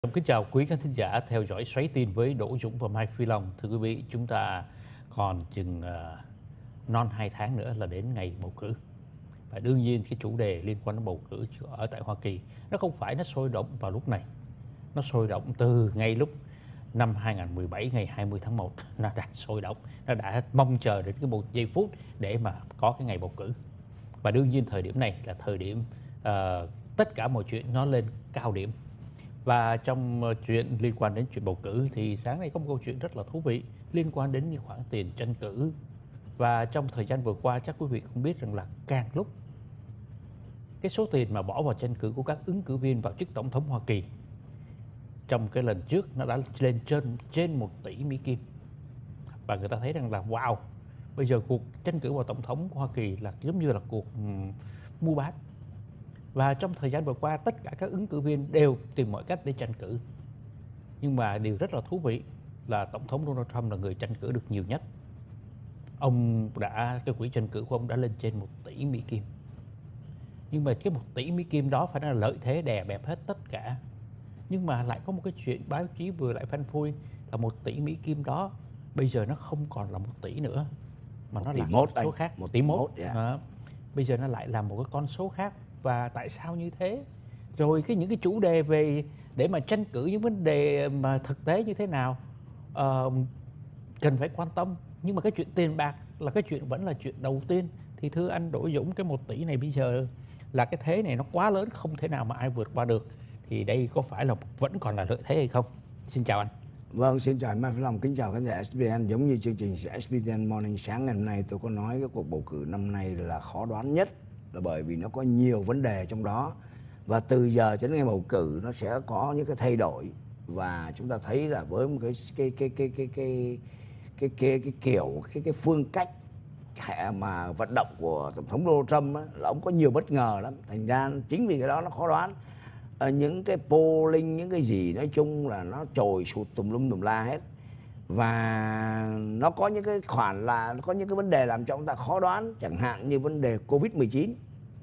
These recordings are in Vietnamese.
Kính chào quý khán thính giả theo dõi Xoáy tin với Đỗ Dũng và Mai Phi Long. Thưa quý vị, chúng ta còn chừng non 2 tháng nữa là đến ngày bầu cử. Và đương nhiên cái chủ đề liên quan đến bầu cử ở tại Hoa Kỳ nó không phải nó sôi động vào lúc này. Nó sôi động từ ngay lúc năm 2017 ngày 20 tháng 1 nó đã sôi động, nó đã mong chờ đến cái một giây phút để mà có cái ngày bầu cử. Và đương nhiên thời điểm này là thời điểm tất cả mọi chuyện nó lên cao điểm. Và trong chuyện liên quan đến chuyện bầu cử thì sáng nay có một câu chuyện rất là thú vị liên quan đến những khoản tiền tranh cử. Và trong thời gian vừa qua chắc quý vị cũng biết rằng là càng lúc cái số tiền mà bỏ vào tranh cử của các ứng cử viên vào chức tổng thống Hoa Kỳ trong cái lần trước nó đã lên trên 1 tỷ Mỹ Kim. Và người ta thấy rằng là wow, bây giờ cuộc tranh cử vào tổng thống của Hoa Kỳ là giống như là cuộc mua bán. Và trong thời gian vừa qua tất cả các ứng cử viên đều tìm mọi cách để tranh cử. Nhưng mà điều rất là thú vị là Tổng thống Donald Trump là người tranh cử được nhiều nhất. Cái quỹ tranh cử của ông đã lên trên 1 tỷ Mỹ Kim. Nhưng mà cái 1 tỷ Mỹ Kim đó phải nói là lợi thế đè bẹp hết tất cả. Nhưng mà lại có một cái chuyện báo chí vừa lại phanh phui là 1 tỷ Mỹ Kim đó bây giờ nó không còn là 1 tỷ nữa, mà nó là một số khác. 1 tỷ 1, bây giờ nó lại là một cái con số khác. Và tại sao như thế? Rồi những cái chủ đề về để mà tranh cử những vấn đề mà thực tế như thế nào cần phải quan tâm. Nhưng mà cái chuyện tiền bạc là cái chuyện vẫn là chuyện đầu tiên. Thì thưa anh Đỗ Dũng, cái 1 tỷ này bây giờ là cái thế này nó quá lớn, không thể nào mà ai vượt qua được. Thì đây có phải là vẫn còn là lợi thế hay không? Xin chào anh. Vâng, xin chào anh Mai Phi Long, kính chào khán giả SBN. Giống như chương trình SBN Morning sáng ngày hôm nay tôi có nói cái cuộc bầu cử năm nay là khó đoán nhất, là bởi vì nó có nhiều vấn đề trong đó. Và từ giờ cho đến ngày bầu cử nó sẽ có những cái thay đổi. Và chúng ta thấy là với một cái phương cách mà vận động của Tổng thống Donald Trump á, là ông có nhiều bất ngờ lắm. Thành ra chính vì cái đó nó khó đoán. Những cái polling, những cái gì nói chung là nó trồi sụt tùm lum tùm la hết. Và nó có những cái khoản là có những cái vấn đề làm cho chúng ta khó đoán. Chẳng hạn như vấn đề Covid-19.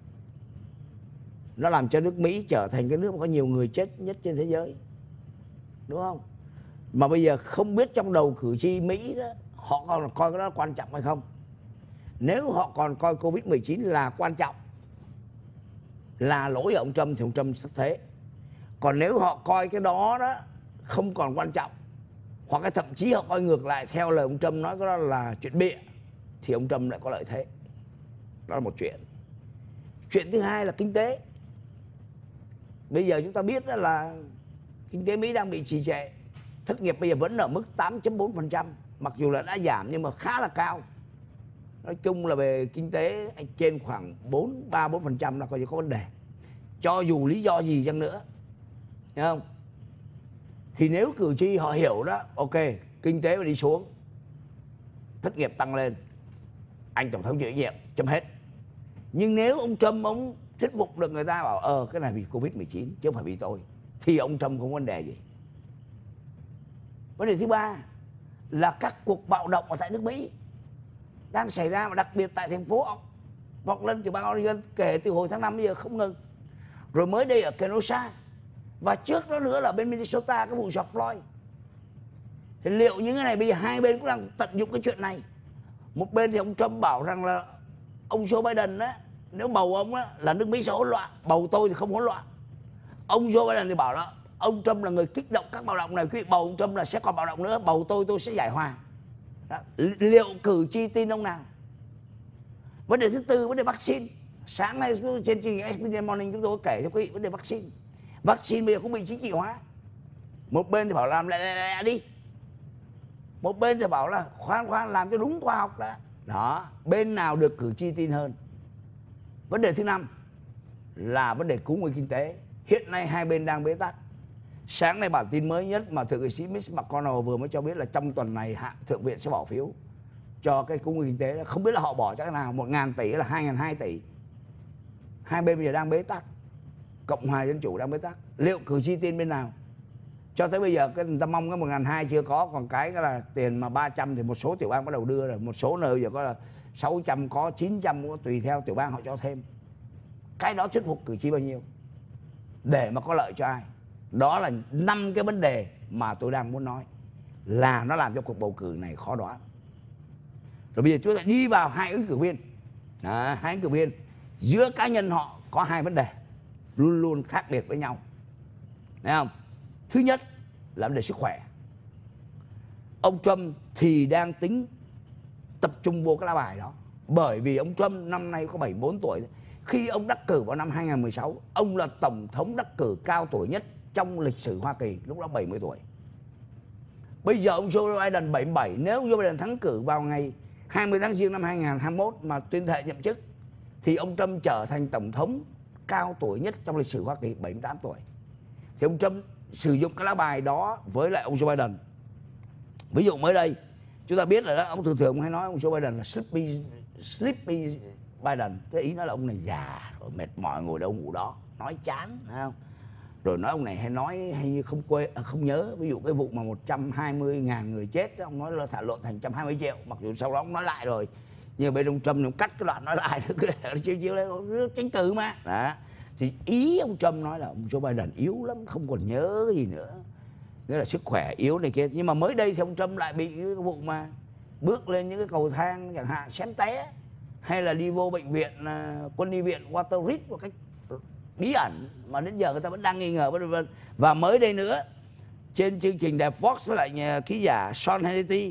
Nó làm cho nước Mỹ trở thành cái nước mà có nhiều người chết nhất trên thế giới, đúng không? Mà bây giờ không biết trong đầu cử tri Mỹ đó, họ còn coi cái đó quan trọng hay không. Nếu họ còn coi Covid-19 là quan trọng, là lỗi ở ông Trump, thì ông Trump sẽ thế. Còn nếu họ coi cái đó không còn quan trọng, hoặc là thậm chí họ coi ngược lại theo lời ông Trump nói cái đó là chuyện bịa, thì ông Trump lại có lợi thế. Đó là một chuyện. Chuyện thứ hai là kinh tế. Bây giờ chúng ta biết là kinh tế Mỹ đang bị trì trệ. Thất nghiệp bây giờ vẫn ở mức 8.4%, mặc dù là đã giảm nhưng mà khá là cao. Nói chung là về kinh tế trên khoảng 3-4% là coi như có vấn đề. Cho dù lý do gì chăng nữa, thấy không? Thì nếu cử tri họ hiểu đó, ok, kinh tế mà đi xuống, thất nghiệp tăng lên, anh tổng thống chịu trách nhiệm, chấm hết. Nhưng nếu ông Trump ông thuyết phục được người ta bảo cái này vì Covid-19 chứ không phải vì tôi, thì ông Trump không có vấn đề gì. Vấn đề thứ ba là các cuộc bạo động ở tại nước Mỹ đang xảy ra, mà đặc biệt tại thành phố Portland, tiểu bang Oregon, kể từ hồi tháng 5 bây giờ không ngừng. Rồi mới đây ở Kenosha, và trước đó nữa là bên Minnesota, cái vụ George Floyd. Thì liệu những cái này bây giờ hai bên cũng đang tận dụng cái chuyện này. Một bên thì ông Trump bảo rằng là ông Joe Biden á, nếu bầu ông á là nước Mỹ sẽ hỗn loạn, bầu tôi thì không hỗn loạn. Ông Joe Biden thì bảo là ông Trump là người kích động các bạo động này, quý vị bầu ông Trump là sẽ còn bạo động nữa, bầu tôi sẽ giải hòa. Đó. Liệu cử tri tin ông nào? Vấn đề thứ tư, vấn đề vaccine. Sáng nay trên chương trình SBN Morning chúng tôi kể cho quý vị vấn đề vaccine. Vaccine bây giờ cũng bị chính trị hóa. Một bên thì bảo làm lẹ đi, một bên thì bảo là khoan làm cho đúng khoa học đã. Đó, bên nào được cử tri tin hơn? Vấn đề thứ năm là vấn đề cứu nguy kinh tế. Hiện nay hai bên đang bế tắc. Sáng nay bản tin mới nhất mà thượng nghị sĩ Mitch McConnell vừa mới cho biết là trong tuần này Thượng viện sẽ bỏ phiếu cho cái cứu nguy kinh tế. Không biết là họ bỏ cho cái nào, 1.000 tỷ hay là 2.200 tỷ. Hai bên bây giờ đang bế tắc. Cộng hòa Dân Chủ đang bế tắc. Liệu cử tri tin bên nào? Cho tới bây giờ người ta mong cái 1.200 chưa có. Còn cái là tiền mà 300 thì một số tiểu bang bắt đầu đưa rồi. Một số nơi bây giờ có là 600, có 900, có tùy theo tiểu bang họ cho thêm. Cái đó thuyết phục cử tri bao nhiêu để mà có lợi cho ai? Đó là 5 cái vấn đề mà tôi đang muốn nói, là nó làm cho cuộc bầu cử này khó đoán. Rồi bây giờ chúng ta đi vào hai ứng cử viên. Hai ứng cử viên giữa cá nhân họ có hai vấn đề luôn luôn khác biệt với nhau, thấy không? Thứ nhất là vấn đề sức khỏe. Ông Trump thì đang tính tập trung vô cái lá bài đó, bởi vì ông Trump năm nay có 74 tuổi. Khi ông đắc cử vào năm 2016, ông là tổng thống đắc cử cao tuổi nhất trong lịch sử Hoa Kỳ, lúc đó 70 tuổi. Bây giờ ông Joe Biden 77, nếu Joe Biden thắng cử vào ngày 20 tháng Giêng năm 2021 mà tuyên thệ nhậm chức, thì ông Trump trở thành tổng thống cao tuổi nhất trong lịch sử Hoa Kỳ, 78 tuổi. Thì ông Trump sử dụng cái lá bài đó với lại ông Joe Biden. Ví dụ mới đây chúng ta biết là đó, ông thường hay nói ông Joe Biden là sleepy Biden. Cái ý nói là ông này già rồi, mệt mỏi ngồi đâu ngủ đó, nói chán, thấy không? Rồi nói ông này hay nói hay như không nhớ. Ví dụ cái vụ mà 120.000 người chết, ông nói là thả lộn thành 120 triệu, mặc dù sau đó ông nói lại rồi. Nhưng bên ông Trump ông cắt cái đoạn nói lại, chiếu lên tranh cử mà. Đó. Thì ý ông Trump nói là ông Joe Biden yếu lắm, không còn nhớ cái gì nữa, nghĩa là sức khỏe yếu này kia. Nhưng mà mới đây thì ông Trump lại bị cái vụ mà bước lên những cái cầu thang chẳng hạn xém té, hay là đi vô bệnh viện quân y viện Walter Reed một cách bí ẩn mà đến giờ người ta vẫn đang nghi ngờ, vân vân. Và mới đây nữa trên chương trình đài Fox với lại nhà ký giả Sean Hannity,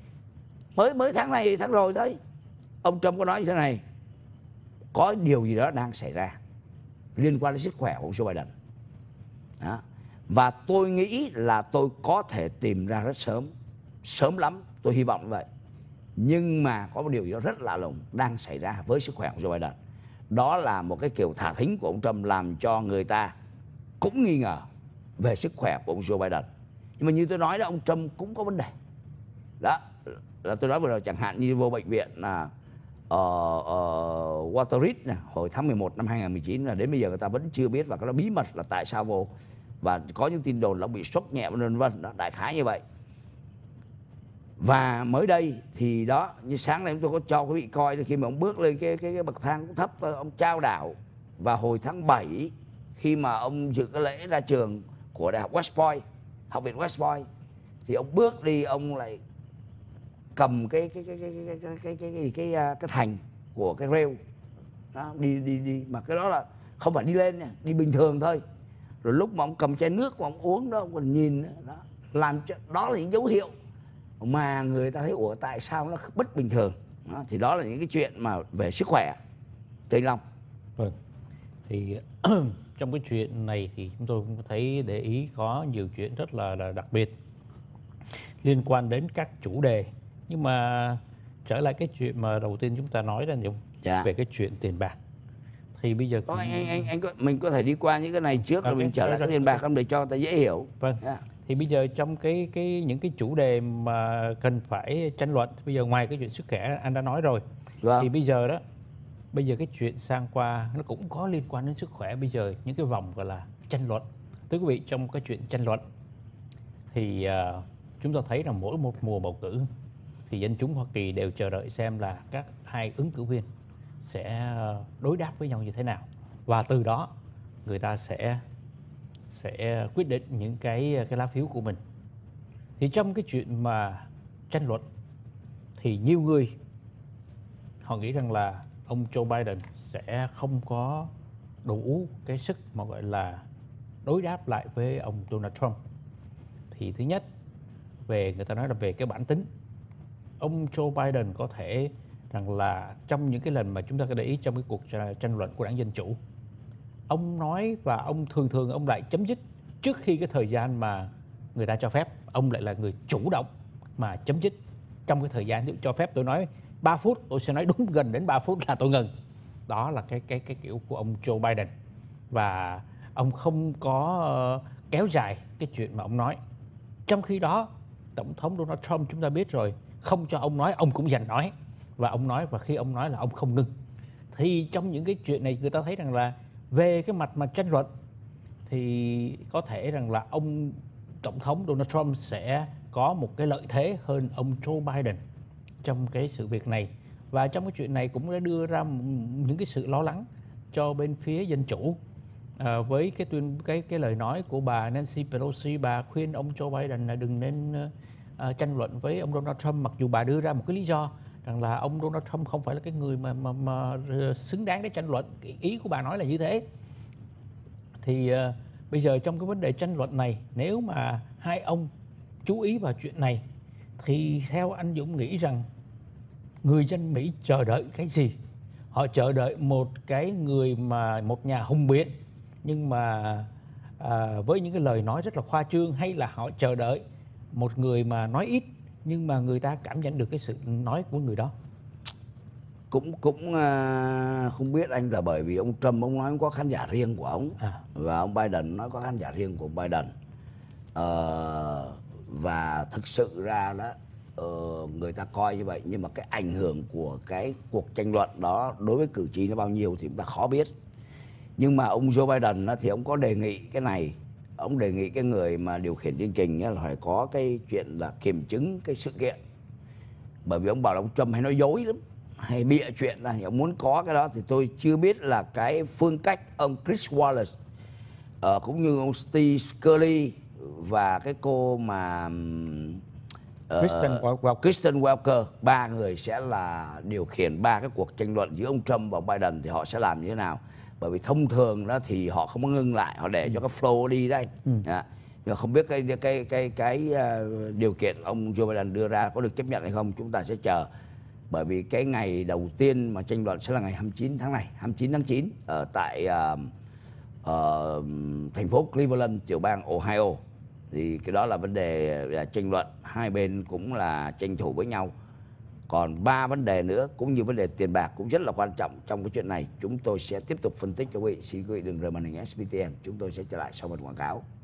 mới tháng này tháng rồi thôi, ông Trump có nói như thế này: có điều gì đó đang xảy ra liên quan đến sức khỏe của ông Joe Biden. Đó. Và tôi nghĩ là tôi có thể tìm ra rất sớm lắm, tôi hy vọng như vậy. Nhưng mà có một điều gì đó rất lạ lùng đang xảy ra với sức khỏe của Joe Biden. Đó là một cái kiểu thả thính của ông Trump làm cho người ta cũng nghi ngờ về sức khỏe của ông Joe Biden. Nhưng mà như tôi nói đó, ông Trump cũng có vấn đề. Đó, là tôi nói vừa rồi, chẳng hạn như vô bệnh viện là Walter Reed này, hồi tháng 11 năm 2019 là đến bây giờ người ta vẫn chưa biết, và cái đó bí mật là tại sao vô. Và có những tin đồn là ông bị sốc nhẹ vân vân, đó, đại khái như vậy. Và mới đây thì đó, như sáng nay tôi có cho quý vị coi khi mà ông bước lên cái bậc thang cũng thấp, ông trao đảo. Và hồi tháng 7 khi mà ông dự cái lễ ra trường của đại học West Point, học viện West Point, thì ông bước đi, ông lại cầm cái thành của cái rail đó, đi mà cái đó là không phải đi lên nha, đi bình thường thôi. Rồi lúc mà ông cầm chai nước mà ông uống đó, ông còn nhìn đó, làm cho đó là những dấu hiệu mà người ta thấy ủa tại sao nó bất bình thường. Đó, thì đó là những cái chuyện mà về sức khỏe. Thưa anh Long. Vâng. Thì trong cái chuyện này thì chúng tôi cũng thấy để ý có nhiều chuyện rất là đặc biệt liên quan đến các chủ đề. Nhưng mà trở lại cái chuyện mà đầu tiên chúng ta nói ra về cái chuyện tiền bạc. Thì bây giờ mình có thể đi qua những cái này trước rồi mình trở lại cái tiền bạc không, để cho người ta dễ hiểu. Vâng. Thì bây giờ trong những cái chủ đề mà cần phải tranh luận, bây giờ ngoài cái chuyện sức khỏe anh đã nói rồi, thì bây giờ cái chuyện sang qua nó cũng có liên quan đến sức khỏe. Bây giờ những cái vòng gọi là tranh luận, thưa quý vị, trong cái chuyện tranh luận thì chúng ta thấy là mỗi một mùa bầu cử thì dân chúng Hoa Kỳ đều chờ đợi xem là các hai ứng cử viên sẽ đối đáp với nhau như thế nào, và từ đó người ta sẽ quyết định những cái lá phiếu của mình. Thì trong cái chuyện mà tranh luận thì nhiều người họ nghĩ rằng là ông Joe Biden sẽ không có đủ cái sức mà gọi là đối đáp lại với ông Donald Trump. Thì thứ nhất, người ta nói là về cái bản tính, ông Joe Biden có thể rằng là trong những cái lần mà chúng ta có để ý trong cái cuộc tranh luận của đảng Dân Chủ, ông nói và ông thường ông lại chấm dứt trước khi cái thời gian mà người ta cho phép. Ông lại là người chủ động mà chấm dứt trong cái thời gian cho phép. Tôi nói 3 phút, tôi sẽ nói đúng gần đến 3 phút là tôi ngừng. Đó là cái kiểu của ông Joe Biden. Và ông không có kéo dài cái chuyện mà ông nói. Trong khi đó, Tổng thống Donald Trump chúng ta biết rồi, không cho ông nói, ông cũng dành nói. Và ông nói, và khi ông nói là ông không ngừng. Thì trong những cái chuyện này người ta thấy rằng là về cái mặt mà tranh luận thì có thể rằng là ông Tổng thống Donald Trump sẽ có một cái lợi thế hơn ông Joe Biden trong cái sự việc này. Và trong cái chuyện này cũng đã đưa ra những cái sự lo lắng cho bên phía Dân Chủ. với cái lời nói của bà Nancy Pelosi, bà khuyên ông Joe Biden là đừng nên tranh luận với ông Donald Trump, mặc dù bà đưa ra một cái lý do rằng là ông Donald Trump không phải là cái người mà xứng đáng để tranh luận. Ý của bà nói là như thế. Thì bây giờ trong cái vấn đề tranh luận này, nếu mà hai ông chú ý vào chuyện này thì theo anh Dũng nghĩ rằng người dân Mỹ chờ đợi cái gì? Họ chờ đợi một nhà hùng biện nhưng mà với những cái lời nói rất là khoa trương, hay là họ chờ đợi một người mà nói ít nhưng mà người ta cảm nhận được cái sự nói của người đó? Cũng không biết anh, là bởi vì ông Trump ông nói có khán giả riêng của ông, và ông Biden nói có khán giả riêng của ông Biden. Và thực sự ra đó người ta coi như vậy, nhưng mà cái ảnh hưởng của cái cuộc tranh luận đó đối với cử tri nó bao nhiêu thì chúng ta khó biết. Nhưng mà ông Joe Biden thì ông có đề nghị cái này, ông đề nghị cái người mà điều khiển chương trình là phải có cái chuyện là kiểm chứng cái sự kiện, bởi vì ông bảo là ông Trump hay nói dối lắm, hay bịa chuyện này, ông muốn có cái đó. Thì tôi chưa biết là cái phương cách ông Chris Wallace cũng như ông Steve Scurlly và cái cô mà Kristen Welker, ba người sẽ là điều khiển ba cái cuộc tranh luận giữa ông Trump và ông Biden, thì họ sẽ làm như thế nào. Bởi vì thông thường đó thì họ không có ngưng lại, họ để cho cái flow đi đây. Nhưng không biết cái điều kiện ông Joe Biden đưa ra có được chấp nhận hay không, chúng ta sẽ chờ. Bởi vì cái ngày đầu tiên mà tranh luận sẽ là ngày 29 tháng này, 29 tháng 9 ở tại thành phố Cleveland, tiểu bang Ohio. Thì cái đó là vấn đề tranh luận, hai bên cũng là tranh thủ với nhau. Còn ba vấn đề nữa cũng như vấn đề tiền bạc cũng rất là quan trọng trong cái chuyện này. Chúng tôi sẽ tiếp tục phân tích cho quý vị. Xin quý vị đừng rời màn hình SBTN. Chúng tôi sẽ trở lại sau một quảng cáo.